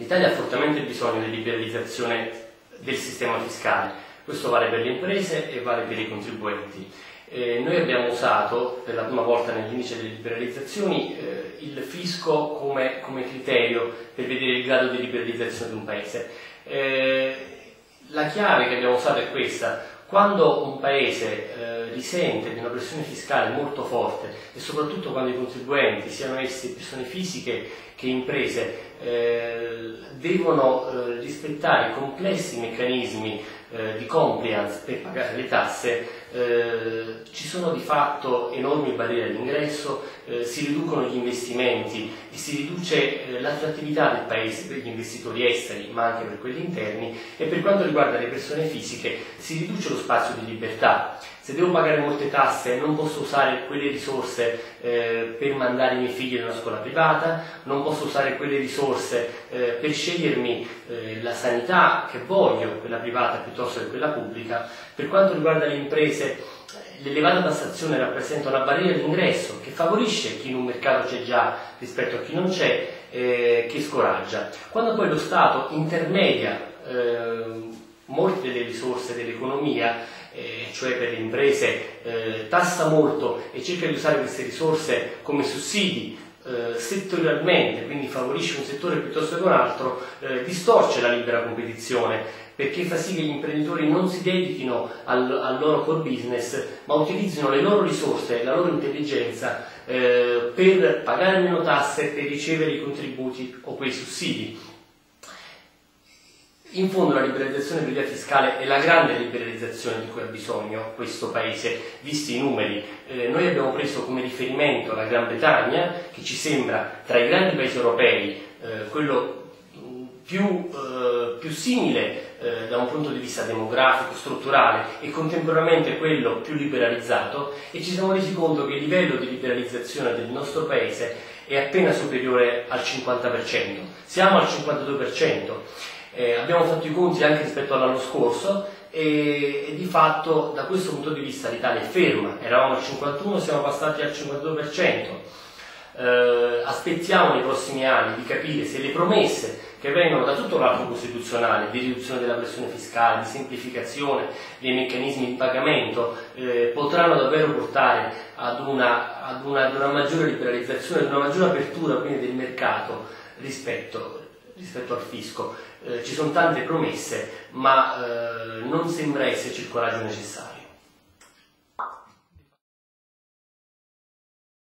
L'Italia ha fortemente bisogno di liberalizzazione del sistema fiscale, questo vale per le imprese e vale per i contribuenti. Noi abbiamo usato per la prima volta nell'indice delle liberalizzazioni il fisco come criterio per vedere il grado di liberalizzazione di un paese. La chiave che abbiamo usato è questa: quando un paese risente di una pressione fiscale molto forte e soprattutto quando i contribuenti, siano essi persone fisiche che imprese, devono rispettare complessi meccanismi di compliance per pagare le tasse, ci sono di fatto enormi barriere all'ingresso, si riducono gli investimenti e si riduce l'attrattività del paese per gli investitori esteri ma anche per quelli interni, e per quanto riguarda le persone fisiche si riduce lo spazio di libertà. Se devo pagare molte tasse non posso usare quelle risorse per mandare i miei figli in una scuola privata, non posso usare quelle risorse per scegliermi la sanità che voglio, quella privata piuttosto che quella pubblica. Per quanto riguarda le imprese, l'elevata tassazione rappresenta una barriera d'ingresso che favorisce chi in un mercato c'è già rispetto a chi non c'è, che scoraggia. Quando poi lo Stato intermedia molte delle risorse dell'economia, cioè per le imprese, tassa molto e cerca di usare queste risorse come sussidi settorialmente, quindi favorisce un settore piuttosto che un altro, distorce la libera competizione, perché fa sì che gli imprenditori non si dedichino al loro core business, ma utilizzino le loro risorse, la loro intelligenza per pagare meno tasse, per ricevere i contributi o quei sussidi. In fondo la liberalizzazione per via fiscale è la grande liberalizzazione di cui ha bisogno questo Paese, visti i numeri. Noi abbiamo preso come riferimento la Gran Bretagna, che ci sembra tra i grandi paesi europei quello più simile da un punto di vista demografico, strutturale, e contemporaneamente quello più liberalizzato, e ci siamo resi conto che il livello di liberalizzazione del nostro Paese è appena superiore al 50%. Siamo al 52%. Abbiamo fatto i conti anche rispetto all'anno scorso e di fatto da questo punto di vista l'Italia è ferma. Eravamo al 51%, siamo passati al 52%. Aspettiamo nei prossimi anni di capire se le promesse che vengono da tutto l'arco costituzionale di riduzione della pressione fiscale, di semplificazione dei meccanismi di pagamento, potranno davvero portare ad una maggiore liberalizzazione, ad una maggiore apertura quindi del mercato rispetto al fisco. Ci sono tante promesse, ma non sembra esserci il coraggio necessario.